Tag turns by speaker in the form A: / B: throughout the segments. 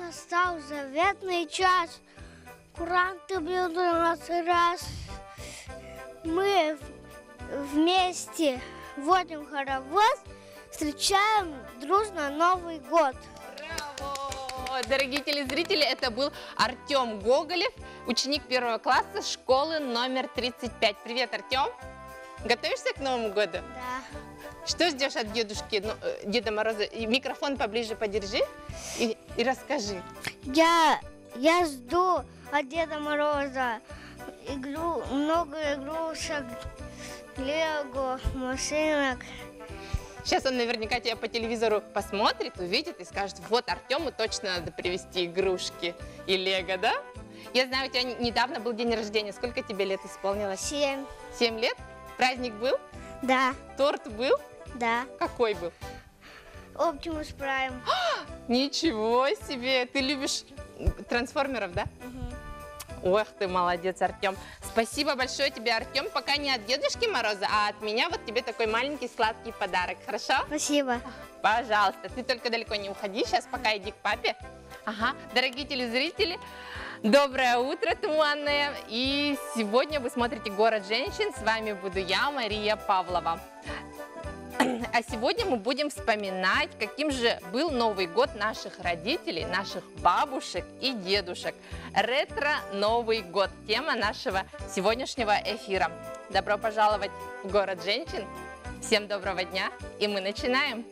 A: настал заветный час. Куранты бьют у нас раз. Мы вместе водим хоровод, встречаем дружно Новый год.
B: Браво! Дорогие телезрители, это был Артем Гоголев, ученик 1 класса школы номер 35. Привет, Артем! Готовишься к Новому году?
A: Да.
B: Что ждешь от дедушки, Деда Мороза? И микрофон поближе подержи и расскажи.
A: Я жду от Деда Мороза много игрушек, лего, машинок.
B: Сейчас он наверняка тебя по телевизору посмотрит, увидит и скажет: вот Артему точно надо привезти игрушки и лего, да? Я знаю, у тебя недавно был день рождения. Сколько тебе лет исполнилось?
A: 7.
B: 7 лет? Праздник был?
A: Да.
B: Торт был?
A: Да.
B: Какой был?
A: Оптимус Прайм.
B: Ничего себе! Ты любишь трансформеров, да?
A: Угу.
B: Ох ты, молодец, Артем. Спасибо большое тебе, Артем. Пока не от Дедушки Мороза, а от меня вот тебе такой маленький сладкий подарок. Хорошо?
A: Спасибо.
B: Пожалуйста. Ты только далеко не уходи. Сейчас пока иди к папе. Ага. Дорогие телезрители, доброе утро, туманное. И сегодня вы смотрите «Город женщин». С вами буду я, Мария Павлова. А сегодня мы будем вспоминать, каким же был Новый год наших родителей, наших бабушек и дедушек. Ретро-Новый год – тема нашего сегодняшнего эфира. Добро пожаловать в город женщин. Всем доброго дня, и мы начинаем.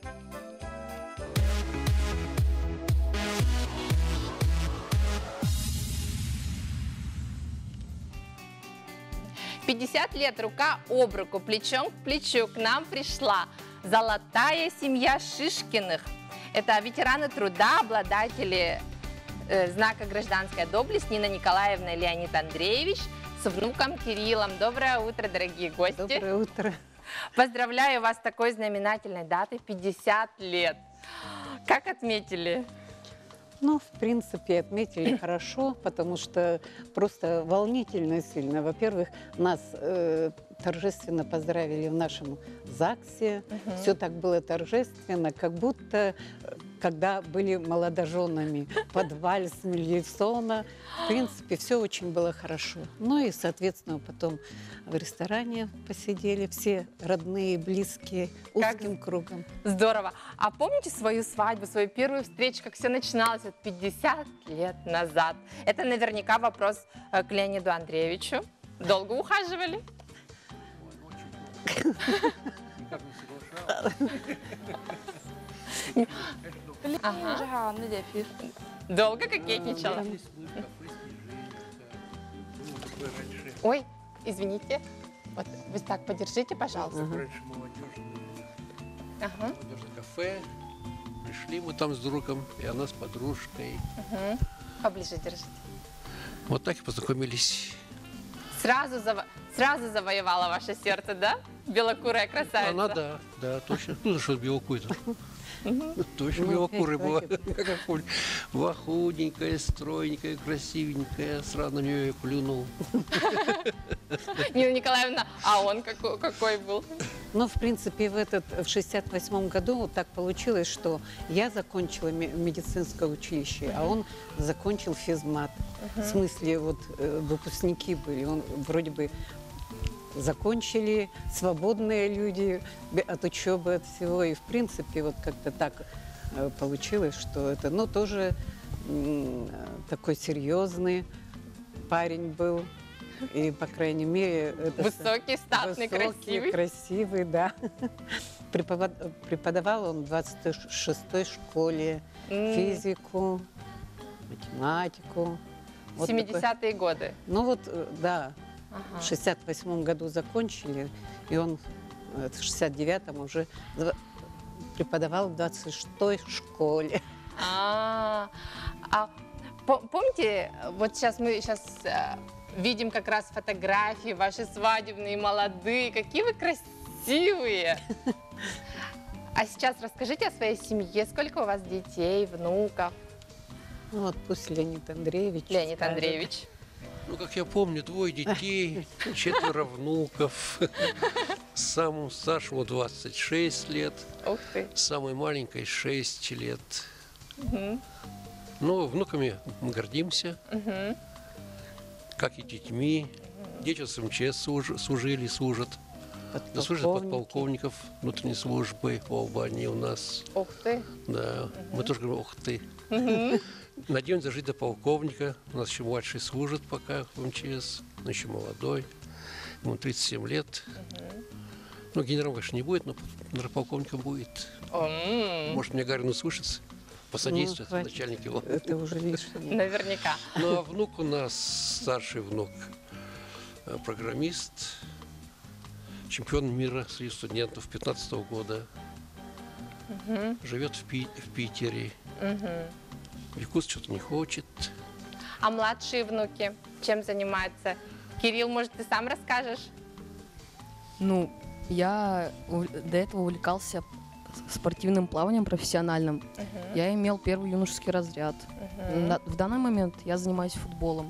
B: В 50 лет рука об руку, плечом к плечу к нам пришла золотая семья Шишкиных. Это ветераны труда, обладатели знака «Гражданская доблесть» Нина Николаевна и Леонид Андреевич с внуком Кириллом. Доброе утро, дорогие гости.
C: Доброе утро.
B: Поздравляю вас с такой знаменательной датой – 50 лет. Как отметили?
C: Ну, в принципе, отметили хорошо, потому что просто волнительно сильно. Во-первых, нас торжественно поздравили в нашем ЗАГСе. Все так было торжественно, как будто когда были молодоженами под вальс Мендельсона. В принципе, все очень было хорошо. Ну и, соответственно, потом в ресторане посидели все родные, близкие, узким кругом.
B: Здорово. А помните свою свадьбу, свою первую встречу, как все начиналось 50 лет назад? Это наверняка вопрос к Леониду Андреевичу. Долго ухаживали?
D: Никак не соглашался.
B: Долго кокетничала? Ой, извините. Вот вы так подержите, пожалуйста.
D: Раньше молодежное кафе. Пришли мы там с другом, и она с подружкой.
B: Поближе держите.
D: Вот так и познакомились.
B: Сразу завоевала ваше сердце, да? Белокурая красавица.
D: Она, да, точно. Ну, что белокурая-то? Точно белокурая была. Была худенькая, стройненькая, красивенькая. Сразу на нее я плюнул.
B: Нина Николаевна, а он какой был?
C: Ну, в принципе, в 68-м году вот так получилось, что я закончила медицинское училище, а он закончил физмат. В смысле, вот выпускники были. Он вроде бы закончили, свободные люди от учебы, от всего. И, в принципе, вот как-то так получилось, что это, ну, тоже такой серьезный парень был. И, по крайней мере... Это
B: высокий, статный,
C: высокий, красивый, да. Преподавал он в 26-й школе физику, математику.
B: Вот 70-е годы.
C: Ну вот, да. В 68-м году закончили, и он в 69-м уже преподавал в 26-й школе.
B: Помните, вот сейчас мы видим как раз фотографии ваши свадебные, молодые, какие вы красивые! А сейчас расскажите о своей семье, сколько у вас детей, внуков?
C: Ну вот пусть Леонид Андреевич.
B: Леонид Андреевич.
D: Ну, как я помню, 2 детей, 4 внуков. Самому старшему 26 лет.
B: Ух ты.
D: Самой маленькой 6 лет. Но внуками мы гордимся,
B: Мгм.
D: как и детьми. Дети с МЧС служили, служат. Да, служат подполковников внутренней службы. Оба они у нас.
B: Ух ты.
D: Да, мы тоже говорим, ух ты. Надеемся дожить до полковника. У нас еще младший служит пока в МЧС, но еще молодой. Ему 37 лет. Ну, генералом, конечно, не будет, но полковником будет. Может, мне Гарин услышится, посодействует
C: Ну, хватит.
D: начальник его.
C: Это уже лишнее.
B: Наверняка.
D: Ну, а внук у нас, старший внук, программист, чемпион мира среди студентов 15 года. Живет в Питере. В Якутск что-то не хочет.
B: А младшие внуки чем занимаются? Кирилл, может, ты сам расскажешь?
E: Ну, я до этого увлекался спортивным плаванием профессиональным. Я имел первый юношеский разряд. В данный момент я занимаюсь футболом.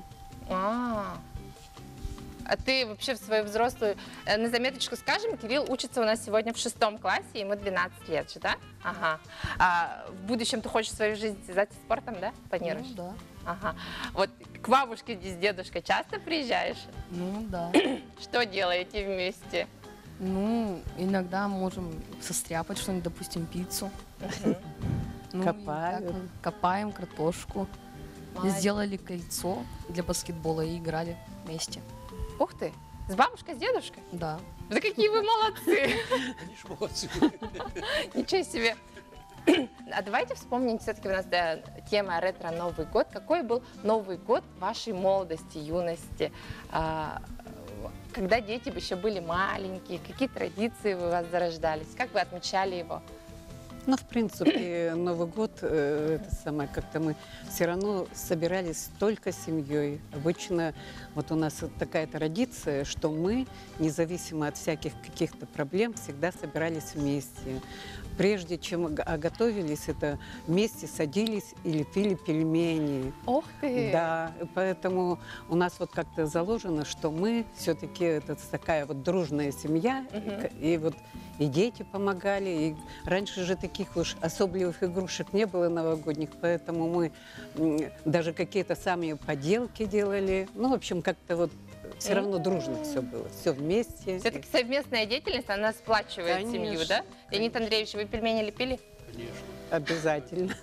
B: А ты вообще в свою взрослую... На заметочку скажем, Кирилл учится у нас сегодня в 6 классе, ему 12 лет же, да? Ага. А в будущем ты хочешь свою жизнь связать с спортом, да? Планируешь?
E: Ну, да.
B: Ага. Вот к бабушке с дедушкой часто приезжаешь?
E: Ну, да.
B: Что делаете вместе?
E: Ну, иногда можем состряпать что-нибудь, допустим, пиццу. Ну, и
C: Копают.
E: так мы копаем картошку.
B: Молодец.
E: Сделали кольцо для баскетбола и играли вместе.
B: Ух ты! С бабушкой, с дедушкой?
E: Да.
B: Да какие вы молодцы!
D: Они ж молодцы.
B: Ничего себе! А давайте вспомним, все-таки у нас тема ретро Новый год. Какой был Новый год вашей молодости, юности? Когда дети еще были маленькие, какие традиции у вас зарождались? Как вы отмечали его?
C: Ну, в принципе, Новый год, это самое, как-то мы все равно собирались только семьей. Обычно вот у нас такая традиция, что мы, независимо от всяких каких-то проблем, всегда собирались вместе. Прежде чем готовились, это вместе садились и лепили пельмени.
B: Ох ты!
C: Да, поэтому у нас вот как-то заложено, что мы все-таки это такая вот дружная семья, и вот и дети помогали, и раньше же таких уж особливых игрушек не было новогодних, поэтому мы даже какие-то сами поделки делали. Ну, в общем, как-то вот все равно дружно все было, все вместе.
B: Все-таки совместная деятельность, она сплачивает семью,
C: Конечно,
B: да? Леонид Андреевич, вы пельмени лепили?
D: Конечно.
C: Обязательно.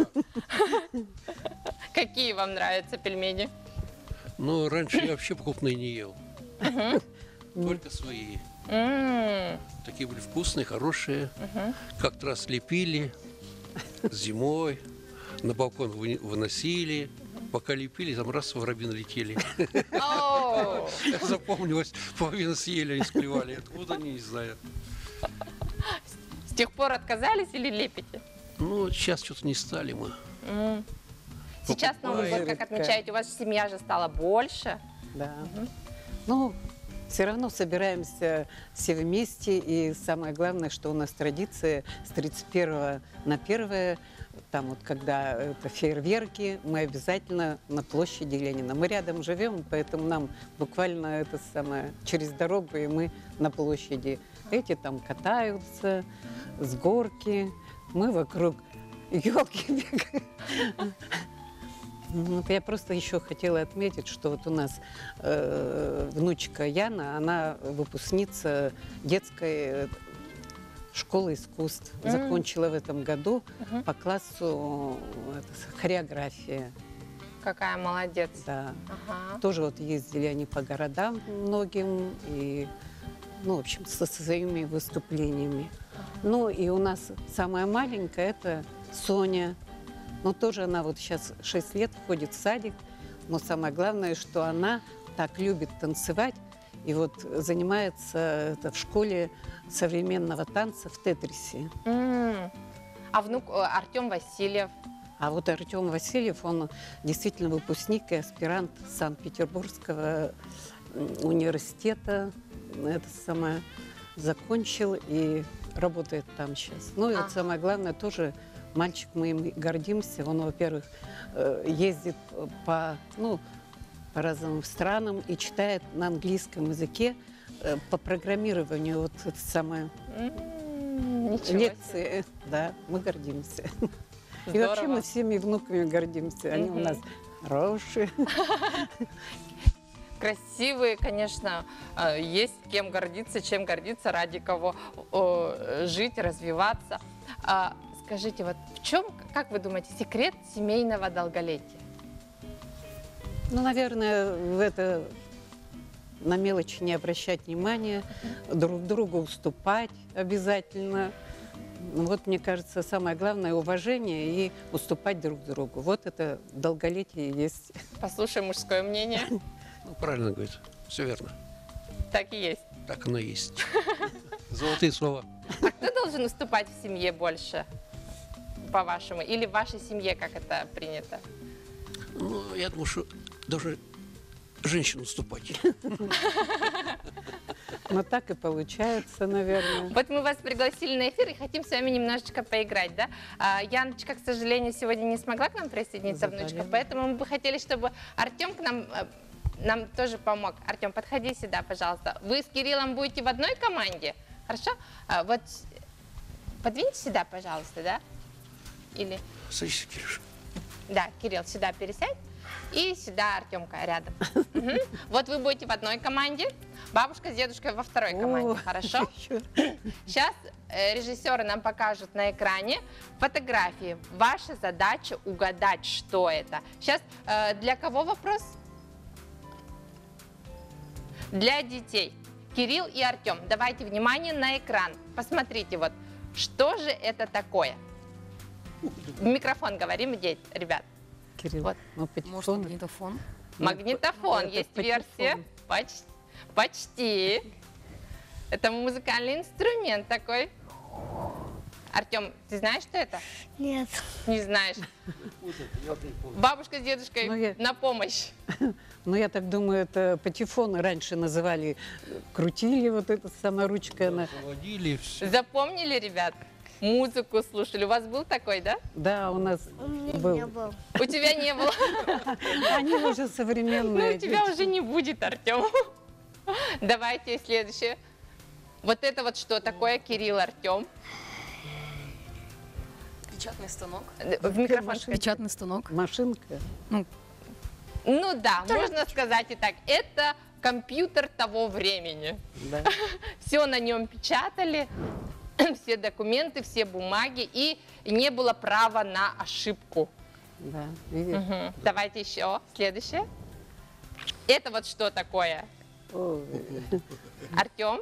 B: Какие вам нравятся пельмени?
D: Но раньше я вообще покупные не ел. Только свои. Такие были вкусные, хорошие. Как-то раз лепили зимой, на балкон выносили. Пока лепили, там раз воробьи налетели.
B: О!
D: Запомнилось, половину съели, они склевали. Откуда, они не знаю.
B: С тех пор отказались или лепите?
D: Ну, сейчас что-то не стали мы.
B: Сейчас Новый год как
C: Изредка.
B: отмечаете? У вас семья же стала больше.
C: Да. Ну, все равно собираемся все вместе, и самое главное, что у нас традиция с 31 на 1, там вот когда это фейерверки, мы обязательно на площади Ленина. Мы рядом живем, поэтому нам буквально это самое через дорогу, и мы на площади. Эти там катаются с горки, мы вокруг елки бегаем. Вот я просто еще хотела отметить, что вот у нас внучка Яна, она выпускница детской школы искусств. Закончила в этом году по классу хореография.
B: Какая молодец.
C: Да.
B: Ага.
C: Тоже вот ездили они по городам многим и, ну, в общем, со своими выступлениями. Ну и у нас самая маленькая – это Соня. Но тоже она вот сейчас 6 лет ходит в садик. Но самое главное, что она так любит танцевать. И вот занимается это в школе современного танца в Тетрисе.
B: А внук Артем Васильев?
C: А вот Артем Васильев, он действительно выпускник и аспирант Санкт-Петербургского университета. Это самое закончил и работает там сейчас. Ну и вот самое главное тоже мальчик, мы им гордимся. Он, во-первых, ездит по разным странам и читает на английском языке по программированию. Вот это самое
B: Ничего себе.
C: лекции. Да, мы гордимся. И вообще
B: Здорово.
C: мы всеми внуками гордимся. Они у нас хорошие.
B: Красивые, конечно, есть кем гордиться, чем гордиться, ради кого жить, развиваться. Скажите, вот в чем, как вы думаете, секрет семейного долголетия?
C: Ну, наверное, в это на мелочи не обращать внимания, друг другу уступать обязательно. Ну, вот, мне кажется, самое главное — уважение и уступать друг другу. Вот это долголетие и есть.
B: Послушай мужское мнение.
D: Ну, правильно говорит. Все верно.
B: Так и есть.
D: Так оно и есть. Золотые слова.
B: А кто должен уступать в семье больше, по-вашему? Или в вашей семье, как это принято?
D: Ну, я думаю, что должны женщину уступать.
C: Но так и получается, наверное.
B: Вот мы вас пригласили на эфир и хотим с вами немножечко поиграть, да? Яночка, к сожалению, сегодня не смогла к нам присоединиться, внучка,
C: Заболела.
B: поэтому мы бы хотели, чтобы Артем к нам тоже помог. Артем, подходи сюда, пожалуйста. Вы с Кириллом будете в одной команде, хорошо? Вот подвиньте сюда, пожалуйста, да? Или...
D: Садись, Кирюша.
B: Да, Кирилл, сюда пересядь. И сюда Артемка рядом. Мгм. Вот вы будете в одной команде, бабушка с дедушкой во второй команде,
C: О,
B: хорошо? Сейчас режиссеры нам покажут на экране фотографии. Ваша задача угадать, что это. Сейчас для кого вопрос? Для детей. Кирилл и Артем, давайте внимание на экран. Посмотрите, вот, что же это такое? В микрофон говорим, ребят.
C: Кирилл,
B: Вот.
C: ну,
E: Может,
C: патефон.
E: магнитофон?
B: Магнитофон,
C: это
B: есть
C: патефон.
B: версия. Почти. Это музыкальный инструмент такой. Артем, ты знаешь, что это?
A: Нет.
B: Не знаешь. Бабушка с дедушкой
C: Ну, я-
B: на помощь.
C: Ну, я так думаю, это патефоны раньше называли, крутили вот эта саморучка. Она.
D: Заводили все.
B: Запомнили, ребят? Музыку слушали. У вас был такой, да?
C: Да, у нас
A: У меня
C: был.
A: не был.
B: У тебя не было.
C: Они уже
B: Ну,
C: современные.
B: у тебя уже не будет, Артем. Давайте следующее. Вот это вот что такое, Кирилл, Артем?
E: Печатный станок.
B: В микрофон скажи.
E: Печатный станок.
C: Машинка.
B: Ну да, можно сказать и так. Это компьютер того времени.
C: Да.
B: Все на нем печатали, все документы, все бумаги, и не было права на ошибку.
C: Да, видишь?
B: Мгм. Давайте еще. Следующее. Это вот что такое?
C: Ой.
B: Артем?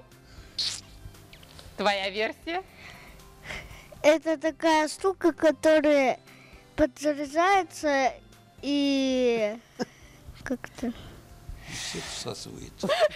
B: Твоя версия?
A: Это такая штука, которая подзаряжается и как-то...
D: Все всасывает.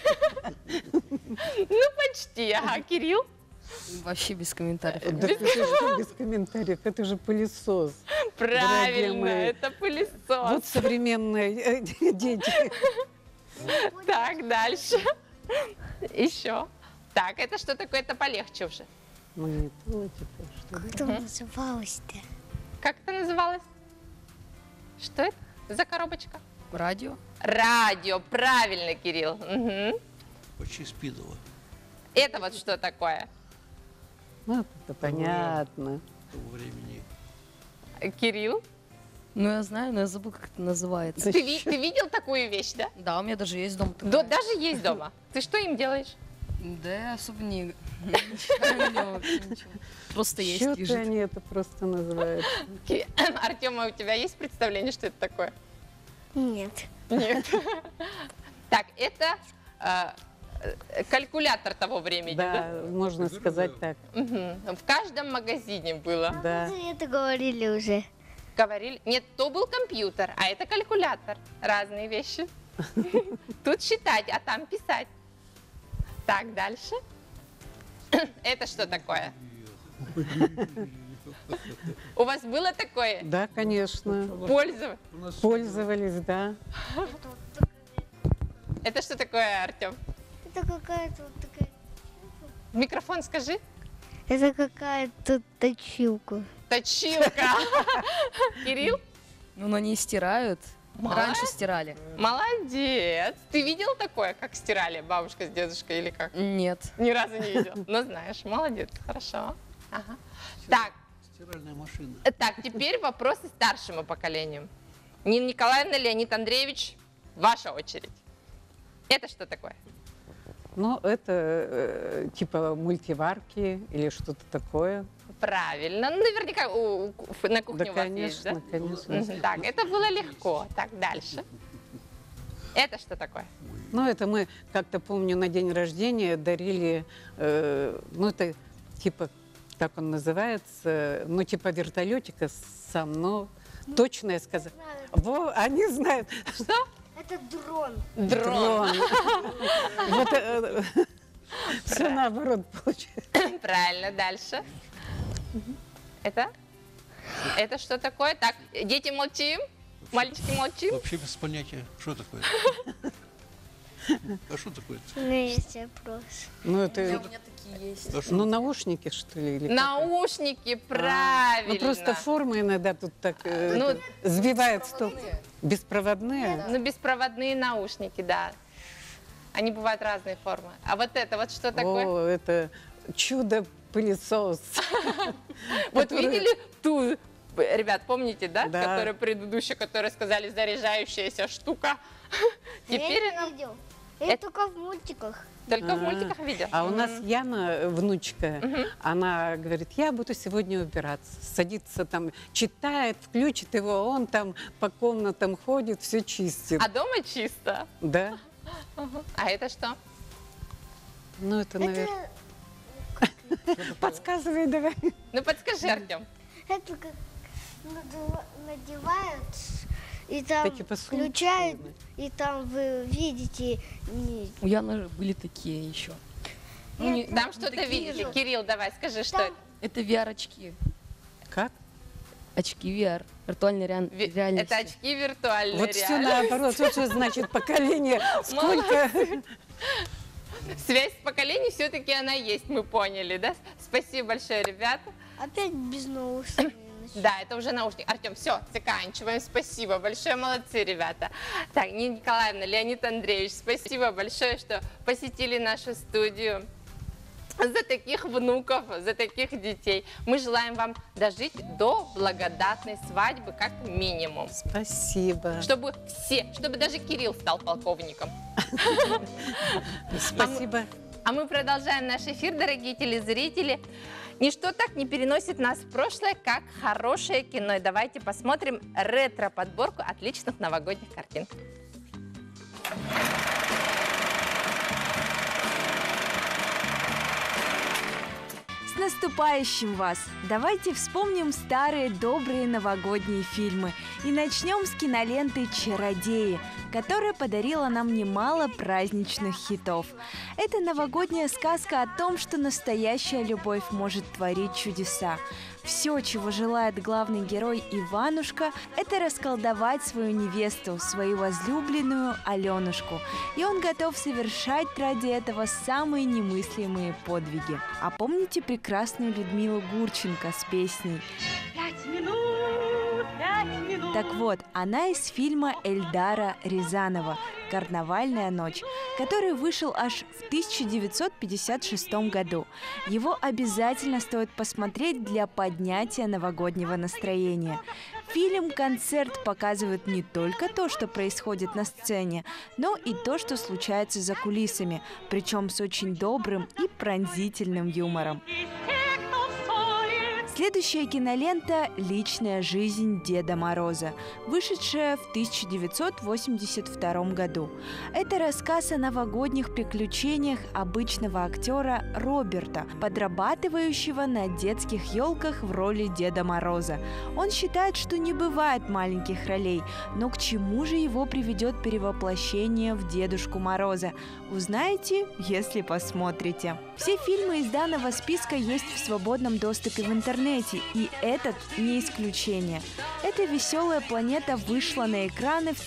B: Ну, почти. Ага, Кирилл?
E: Вообще без комментариев.
C: Да это же без комментариев, это же пылесос. Дорогие
B: Правильно,
C: мои.
B: это пылесос.
C: Вот современные дети.
B: Так, дальше. Еще. Так, это что такое? Это полегче уже.
C: Магнитола, типа, что ли?
A: Как там называлось-то?
B: Как это называлось? Что это за коробочка?
E: Радио.
B: Радио, правильно, Кирилл. Мгм.
D: Почти спидово.
B: Это вот что такое?
C: Ну, это понятно.
D: Того времени.
B: Кирилл,
E: Ну, я знаю, но я забыл, как это называется.
B: ты видел такую вещь, да?
E: Да, у меня даже есть дома такая.
B: Да, даже есть дома. Ты что им делаешь?
E: Да, я особо не... ничего не делаю, вообще ничего. Просто есть,
C: Что-то
E: лежит.
C: они это просто называют.
B: Артема, у тебя есть представление, что это такое?
A: Нет.
B: Нет. Так, это калькулятор того времени, да?
C: Да, можно сказать так.
B: Мгм. В каждом магазине было.
C: Да.
A: Мы это говорили уже.
B: Говорили, нет, то был компьютер, а это калькулятор. Разные вещи. Тут считать, а там писать. Так, дальше. Это что такое? У вас было такое?
C: Да, конечно.
B: Пользоваться?
C: Пользовались, да.
B: Это что такое, Артем?
A: Это какая-то вот такая...
B: Микрофон скажи.
A: Это какая-то точилка.
B: Точилка. Кирилл?
E: Ну, на ней стирают.
B: Молодец.
E: Раньше стирали.
B: Молодец. Ты видел такое, как стирали бабушка с дедушкой или как?
E: Нет.
B: Ни разу не видел. Но знаешь, молодец, хорошо. Ага. Так,
D: Стиральная машина.
B: Так, теперь вопросы старшему поколению. Нина Николаевна, Леонид Андреевич, ваша очередь. Это что такое?
C: Ну, это типа мультиварки или что-то такое.
B: Правильно. Ну, наверняка на кухне
C: Да,
B: у вас есть, да?
C: конечно, конечно.
B: Мгм. Так, это было легко. Так, дальше. Это что такое?
C: Ну, это мы, как-то помню, на день рождения дарили, ну, это типа, как он называется, ну, типа вертолетика сам, но точно я сказала. Во, они знают.
B: Что?
A: Это дрон.
B: Дрон.
C: Вот все наоборот получается.
B: Правильно, дальше. Это? Это что такое? Так, дети молчим, мальчики молчим.
D: Вообще без понятия, что такое. А что такое?
A: У меня есть вопрос.
C: Ну, это,
E: меня такие есть.
D: А что?
C: ну, наушники, что ли? Или как?
B: Наушники, правильно.
C: Ну, просто форма иногда тут так
B: Ну,
C: сбивает стол. Беспроводные?
B: Ну, беспроводные наушники, да. Они бывают разной формы. А вот это, вот что такое?
C: О, это чудо-пылесос.
B: Вот
C: который-
B: видели ту, ребят, помните, да?
C: Да.
B: Которая предыдущая, которая сказали, заряжающаяся штука. Теперь
A: Я
B: она
A: не видел. Я только в мультиках.
B: только в мультиках видел.
C: А у нас Яна, внучка, она говорит, я буду сегодня убираться. Садится там, читает, включит его, он там по комнатам ходит, все чистит.
B: А дома чисто.
C: Да?
B: А это что?
C: Ну, это, наверное... Подсказывай давай.
B: Ну, подскажи, Артем.
A: Это как надевают, и там
C: Это типа сумочка,
A: включают,
C: наверное.
A: и там вы видите...
E: У Яны же были такие еще. Ну, не-
B: Там что-то видели. Кирилл, давай, скажи, что
A: Там-
B: это?
E: Это VR-очки.
C: Как?
E: Очки VR. Виртуальной реальности.
B: Это очки виртуальной
C: Вот все
B: реальности.
C: наоборот. Вот что значит поколение. Сколько...
B: Связь поколений все-таки она есть, мы поняли, да? Спасибо большое, ребята.
A: Опять без наушников.
B: Да, это уже наушник. Артем, все, заканчиваем. Спасибо большое, молодцы, ребята. Так, Нина Николаевна, Леонид Андреевич, спасибо большое, что посетили нашу студию. За таких внуков, за таких детей. Мы желаем вам дожить до благодатной свадьбы, как минимум.
C: Спасибо.
B: Чтобы все, чтобы даже Кирилл стал полковником.
C: Спасибо.
B: А мы продолжаем наш эфир, дорогие телезрители. Ничто так не переносит нас в прошлое, как хорошее кино. И давайте посмотрим ретро-подборку отличных новогодних картин.
F: С наступающим вас! Давайте вспомним старые добрые новогодние фильмы и начнем с киноленты «Чародеи», которая подарила нам немало праздничных хитов. Это новогодняя сказка о том, что настоящая любовь может творить чудеса. Все, чего желает главный герой Иванушка, это расколдовать свою невесту, свою возлюбленную Аленушку. И он готов совершать ради этого самые немыслимые подвиги. А помните прекрасную Людмилу Гурченко с песней?
G: 5 минут, 5 минут.
F: Так вот, она из фильма Эльдара Рязанова «Карнавальная ночь», который вышел аж в 1956 году. Его обязательно стоит посмотреть для поднятия новогоднего настроения. Фильм-концерт показывает не только то, что происходит на сцене, но и то, что случается за кулисами, причем с очень добрым и пронзительным юмором.
G: И все, кто в ссоре,
F: Следующая кинолента «Личная жизнь Деда Мороза», вышедшая в 1982 году. Это рассказ о новогодних приключениях обычного актера Роберта, подрабатывающего на детских елках в роли Деда Мороза. Он считает, что не бывает маленьких ролей, но к чему же его приведет перевоплощение в Дедушку Мороза? Узнаете, если посмотрите. Все фильмы из данного списка есть в свободном доступе в интернете, и этот не исключение. Эта веселая планета вышла на экраны в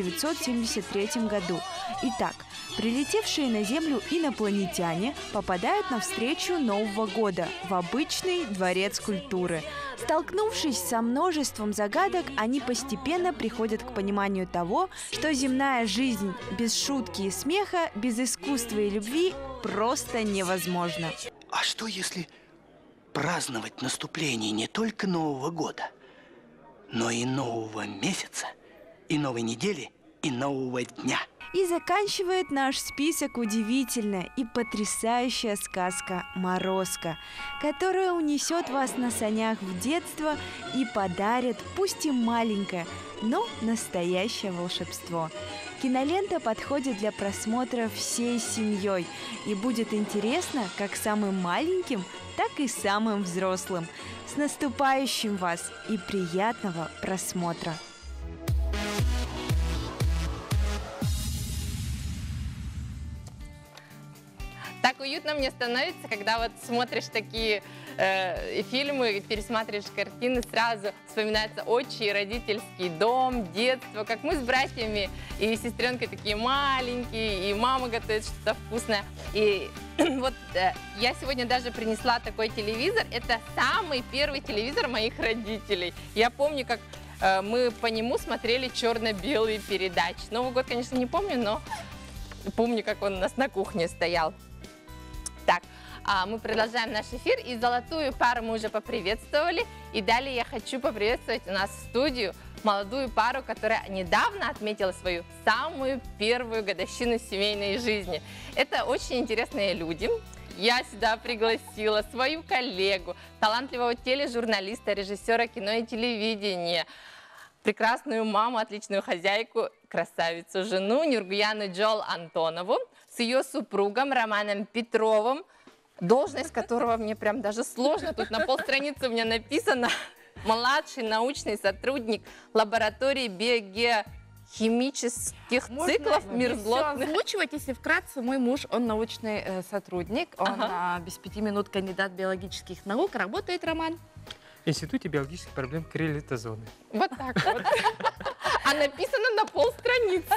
F: 1973 году. Итак, прилетевшие на Землю инопланетяне попадают на встречу Нового года в обычный дворец культуры. Столкнувшись со множеством загадок, они постепенно приходят к пониманию того, что земная жизнь без шутки и смеха, без искусства и любви просто невозможна.
H: А что если праздновать наступление не только Нового года, но и нового месяца, и новой недели, и нового дня.
F: И заканчивает наш список удивительная и потрясающая сказка «Морозко», которая унесет вас на санях в детство и подарит, пусть и маленькое, но настоящее волшебство. Кинолента подходит для просмотра всей семьей и будет интересно как самым маленьким, так и самым взрослым. С наступающим вас и приятного просмотра!
B: Так уютно мне становится, когда вот смотришь такие фильмы, пересматриваешь картины, сразу вспоминается отчий и родительский дом, детство, как мы с братьями и сестренкой такие маленькие, и мама готовит что-то вкусное. И вот я сегодня даже принесла такой телевизор. Это самый первый телевизор моих родителей. Я помню, как мы по нему смотрели черно-белые передачи. Новый год, конечно, не помню, но помню, как он у нас на кухне стоял. Так, мы продолжаем наш эфир, и золотую пару мы уже поприветствовали, и далее я хочу поприветствовать у нас в студию молодую пару, которая недавно отметила свою самую первую годовщину семейной жизни. Это очень интересные люди. Я сюда пригласила свою коллегу, талантливого тележурналиста, режиссера кино и телевидения, прекрасную маму, отличную хозяйку, красавицу жену Нюргуяну Джол Антонову с ее супругом Романом Петровым, должность которого мне прям даже сложно, тут на полстраницы у меня написано, младший научный сотрудник лаборатории биогеохимических циклов мерзлотных.
I: Озвучивать, если вкратце, мой муж, он научный сотрудник, он без 5 минут кандидат биологических наук, работает Роман.
J: В Институте биологических проблем крилитозоны.
B: Вот так вот. А написано на полстраницы.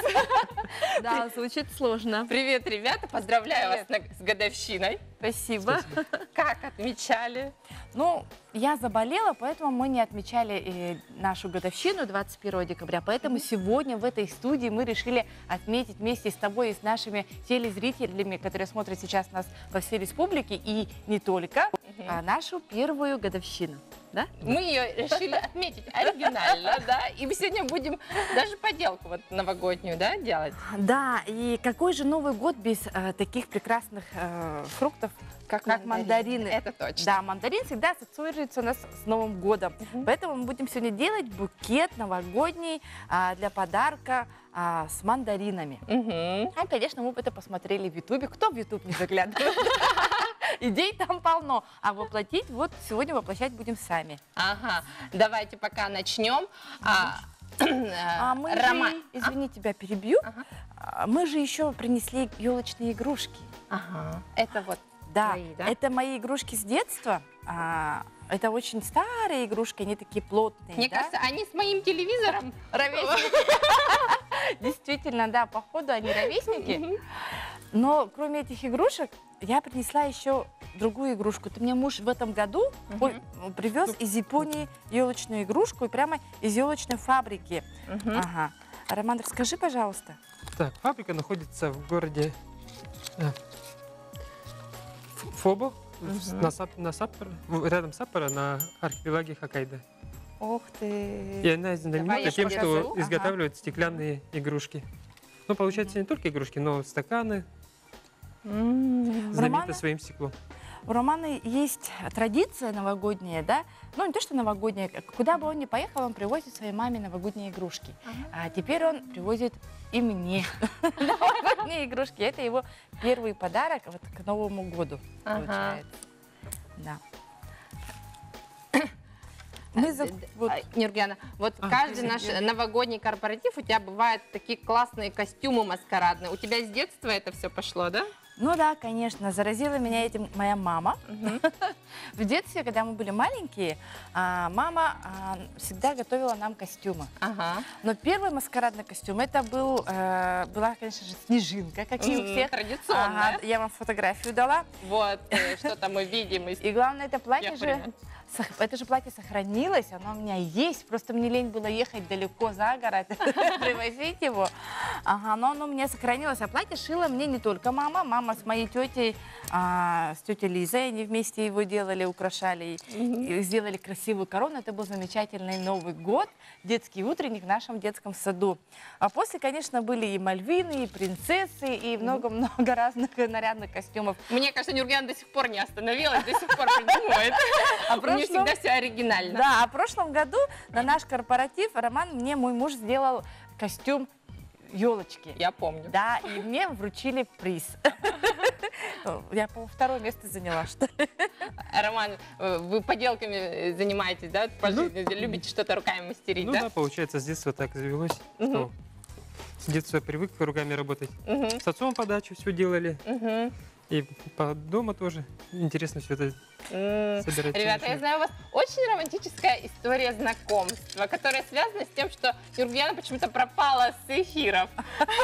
I: Да, звучит сложно.
B: Привет, ребята, поздравляю вас с годовщиной.
I: Спасибо.
B: Как отмечали?
I: Ну, я заболела, поэтому мы не отмечали нашу годовщину 21 декабря. Поэтому сегодня в этой студии мы решили отметить вместе с тобой и с нашими телезрителями, которые смотрят сейчас нас по всей республике, и не только, нашу первую годовщину. Да?
B: Мы ее решили отметить оригинально, да, и мы сегодня будем даже поделку вот новогоднюю, да, делать.
I: Да, и какой же Новый год без таких прекрасных фруктов, как мандарины.
B: Это точно.
I: Да, мандарин всегда ассоциируется у нас с Новым годом. Поэтому мы будем сегодня делать букет новогодний для подарка с мандаринами. Ну, конечно, мы бы это посмотрели в Ютубе. Кто в Ютуб не заглядывает? Идей там полно. А воплотить, вот сегодня воплощать будем сами.
B: Ага, давайте пока начнем.
I: Мы же, извини, тебя перебью, мы же еще принесли елочные игрушки.
B: Ага, это вот
I: да,
B: твои, да?
I: Это мои игрушки с детства. Это очень старые игрушки, они такие плотные.
B: Мне кажется, они с моим телевизором ровесники.
I: Действительно, да, походу они ровесники. Но кроме этих игрушек я принесла еще другую игрушку. Это мне муж в этом году привез из Японии елочную игрушку, и прямо из елочной фабрики. Ага. Роман, расскажи, пожалуйста.
J: Так, фабрика находится в городе Фобо, рядом с Саппоро, на архипелаге Хоккайдо.
I: Ух ты!
J: И она знаменита тем, что изготавливают стеклянные игрушки. Ну, получается, не только игрушки, но стаканы. Знамениты своим стеклом.
I: У Романа есть традиция новогодняя, да? Ну, не то, что новогодняя. Куда бы он ни поехал, он привозит своей маме новогодние игрушки. А теперь он привозит и мне новогодние игрушки. Это его первый подарок вот к Новому году, получается. Да.
B: Нюргуяна, вот каждый наш новогодний корпоратив, у тебя бывают такие классные костюмы маскарадные. У тебя с детства это все пошло, да?
I: Ну да, конечно, заразила меня этим моя мама. В детстве, когда мы были маленькие, мама всегда готовила нам костюмы. Но первый маскарадный костюм, это была, конечно же, снежинка, как и у всех.
B: Традиционная.
I: Я вам фотографию дала.
B: Вот, что-то мы видим.
I: И главное, это платье же это же платье сохранилось, оно у меня есть, просто мне лень было ехать далеко за город, привозить его. Ага, но оно у меня сохранилось. А платье шила мне не только мама. Мама с моей тетей, с тетей Лизой, они вместе его делали, украшали, и сделали красивую корону. Это был замечательный Новый год, детский утренник в нашем детском саду. А после, конечно, были и мальвины, и принцессы, и много-много разных нарядных костюмов.
B: Мне кажется, Нургияна до сих пор не остановилась, до сих пор придумывает. У нее всегда все оригинально.
I: Да, а в прошлом году на наш корпоратив мне мой муж сделал костюм елочки.
B: Я помню.
I: Да, и мне вручили приз. Я, по-моему, второе место заняла, что ли.
B: Роман, вы поделками занимаетесь, да? Любите что-то руками мастерить,
J: Ну
B: да?
J: да, получается, с детства так завелось. Что с детства я привык руками работать. С отцом по даче все делали. И по дому тоже интересно все это собирать.
B: Ребята, я знаю, у вас очень романтическая история знакомства, которая связана с тем, что Нургияна почему-то пропала с эфиров.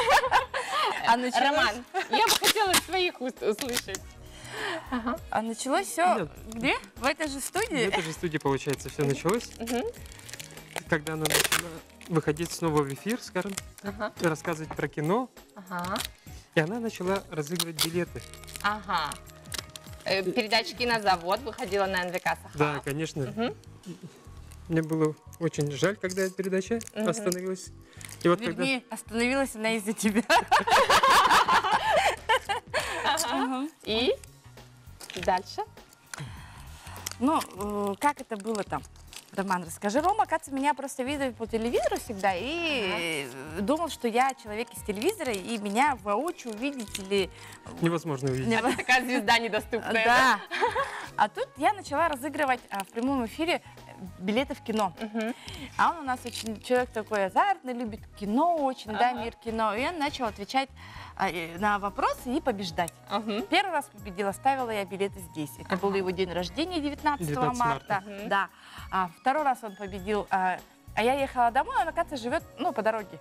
B: Роман, я бы хотела из своих уст услышать.
I: А началось все где? В этой же студии?
J: В этой же студии, получается, все началось. Когда она начала выходить снова в эфир, скажем, рассказывать про кино. И она начала разыгрывать билеты.
B: Ага. Передача «Кинозавод» выходила на НВК Сахара.
J: Да, конечно. Мне было очень жаль, когда эта передача остановилась. И вот
I: Вернее, остановилась она из-за тебя.
B: И дальше?
I: Ну, как это было там? Роман, расскажи. Рома, оказывается, меня просто видел по телевизору всегда и думал, что я человек из телевизора, и меня воочию увидеть или...
J: невозможно увидеть.
B: А ты такая звезда недоступная.
I: Да. А тут я начала разыгрывать в прямом эфире билеты в кино. А он у нас очень человек такой азартный, любит кино очень, да, мир кино. И он начал отвечать на вопросы и побеждать. Первый раз победила, ставила я билеты здесь. Это был его день рождения, 19 марта. Да. А второй раз он победил. А я ехала домой, он, оказывается, живет, ну, по дороге.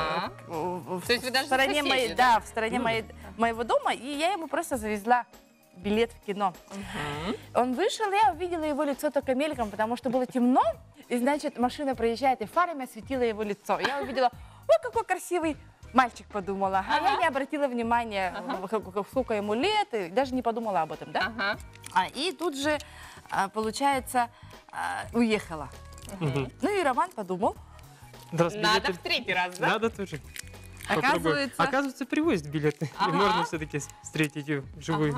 B: То есть вы даже
I: в стороне
B: соседи,
I: да, в стороне моего дома, и я ему просто завезла билет в кино. Он вышел, я увидела его лицо только мельком, потому что было темно, и, значит, машина проезжает, и фарами осветила его лицо. Я увидела, ой, какой красивый мальчик, подумала. А я не обратила внимания, сколько ему лет, и даже не подумала об этом, да? И тут же, получается, уехала. Ну и Роман подумал.
B: Надо в третий раз, да?
J: Надо тоже.
I: Оказывается,
J: привозят билеты. И можно все-таки встретить ее вживую.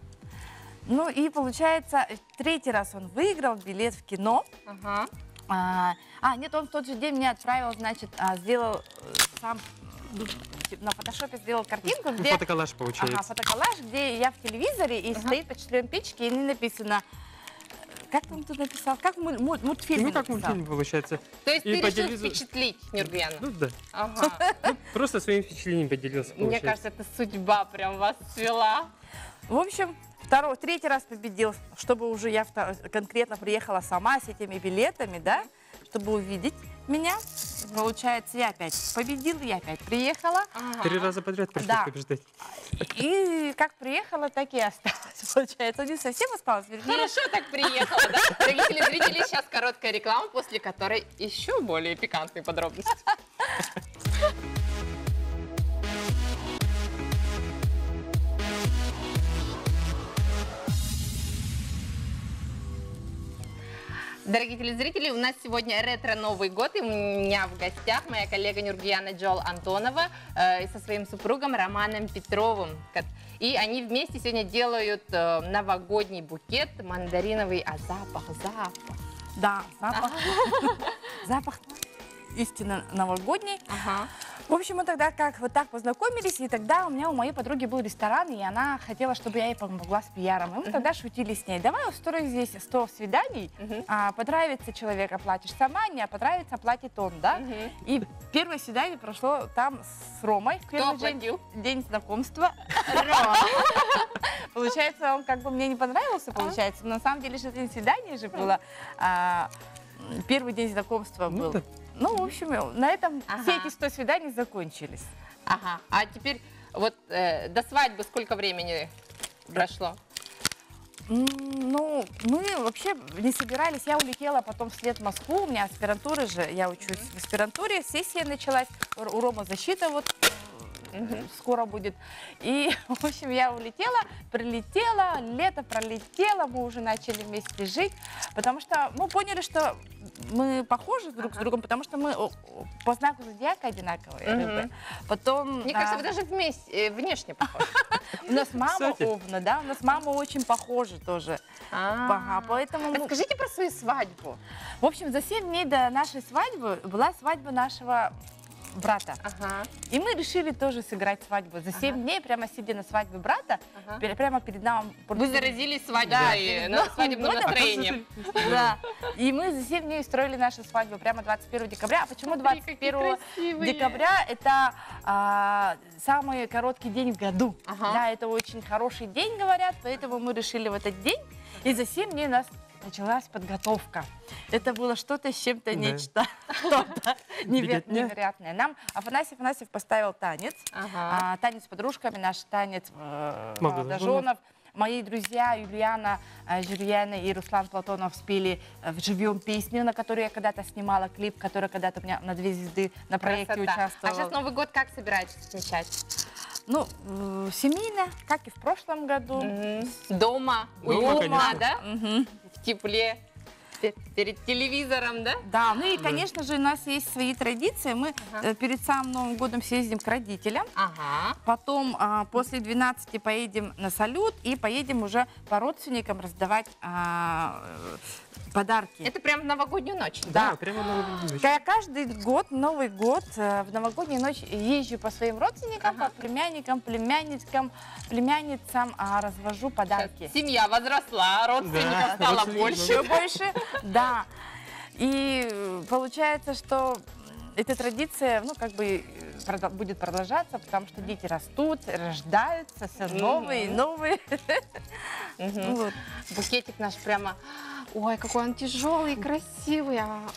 I: Ну и получается, третий раз он выиграл билет в кино. Нет, он в тот же день мне отправил, значит, сделал сам на фотошопе сделал картинку, где...
J: Фотоколлаж получается.
I: Фотоколлаж, где я в телевизоре, и стоит по 4 печки, и написано... Как он тут написал? Как мультфильм
J: Ну, как мультфильм получается.
B: То есть ты решил впечатлить Нургияну?
J: Ну, да. Просто своим впечатлением поделился,
B: Мне кажется, это судьба прям вас свела.
I: В общем, третий раз победил, чтобы уже я конкретно приехала сама с этими билетами, да, чтобы увидеть меня. Получается, я опять победила, я опять приехала.
J: 3 раза подряд пришлось побеждать.
I: И как приехала, так и осталась, получается. Не совсем осталось, вернее.
B: Хорошо так приехала, да? Дорогие телезрители, сейчас короткая реклама, после которой еще более пикантные подробности. Дорогие телезрители, у нас сегодня ретро-Новый год, и у меня в гостях моя коллега Нургияна Джол Антонова со своим супругом Романом Петровым. И они вместе сегодня делают новогодний букет мандариновый, а запах.
I: Да, запах. Запах истинно новогодний. В общем, мы тогда как вот так познакомились, и тогда у моей подруги был ресторан, и она хотела, чтобы я ей помогла с пиаром. И мы тогда шутили с ней: давай устроим здесь 100 свиданий, понравится человек, оплатишь сама, не понравится, оплатит он, да? И первое свидание прошло там с Ромой. В первый день знакомства. Рома. Получается, он как бы мне не понравился, получается. Но на самом деле, это не свидание же было. Первый день знакомства был. Ну, в общем, на этом все эти 100 свиданий закончились.
B: А теперь вот до свадьбы сколько времени прошло?
I: Ну, мы вообще не собирались. Я улетела потом вслед в Москву. У меня аспирантура же. Я учусь в аспирантуре. Сессия началась. У Рома защита вот скоро будет. И, в общем, я улетела, прилетела, лето пролетело, мы уже начали вместе жить, потому что мы поняли, что мы похожи друг с другом, потому что мы по знаку зодиака одинаковые рыбы. Потом...
B: Мне кажется, вы даже вместе, внешне похожи.
I: У нас мама
J: Кстати.
I: Овна, да, у нас мама очень похожа тоже. Ага, поэтому...
B: Расскажите про свою свадьбу.
I: В общем, за 7 дней до нашей свадьбы была свадьба нашего брата.
B: Ага.
I: И мы решили тоже сыграть свадьбу. За 7 дней, прямо сидя на свадьбе брата, прямо перед нами...
B: Вы заразились свадьбой, свадебным настроением.
I: Да. И мы за 7 дней устроили нашу свадьбу прямо 21 декабря. А почему 21 декабря? Это самый короткий день в году. Да, это очень хороший день, говорят, поэтому мы решили в этот день. И за 7 дней у нас началась подготовка. Это было что-то с чем-то, нечто, что-то невероятное. Нам Афанасьев поставил танец. Танец с подружками, наш танец молодоженов. Мои друзья Юлиана Жюрьяна и Руслан Платонов спели вживьем песню, на которую я когда-то снимала клип, который когда-то у меня на 2 звезды на проекте участвовал.
B: А сейчас Новый год как собираетесь отмечать?
I: Ну, семейно, как и в прошлом году.
B: Дома,
J: Дома,
B: уютно,
J: конечно.
B: да? В тепле, перед телевизором, да?
I: Да, ну и, конечно же, у нас есть свои традиции. Мы перед самым Новым годом съездим к родителям. Потом после 12 поедем на салют и поедем уже по родственникам раздавать подарки.
B: Это прям в новогоднюю ночь?
J: Да, прямо на новогоднюю ночь.
I: Я каждый год, Новый год, в новогоднюю ночь езжу по своим родственникам, по племянникам, племянницам, развожу подарки.
B: Семья возросла, родственников
J: Да,
B: стало
J: родственников
B: больше.
I: Больше, да. И получается, что эта традиция, ну, как бы будет продолжаться, потому что дети растут, рождаются, все новые и новые. Вот.
B: Букетик наш прямо... Ой, какой он тяжелый, красивый.